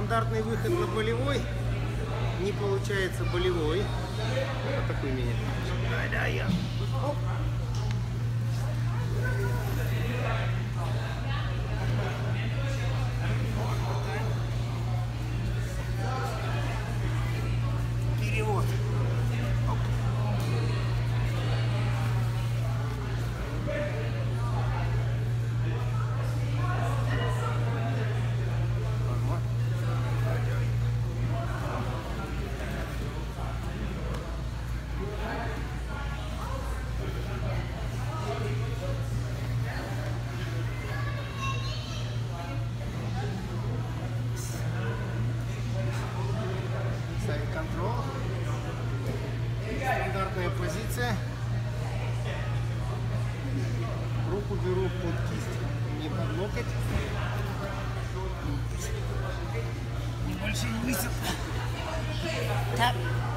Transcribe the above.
стандартный выход на болевой. Не получается болевой. Вот такой меня. Да, я. Оп. Перевод. Оп. Контроль. Стандартная позиция. Руку беру под кисть, не под локоть. Небольшой высып. Так.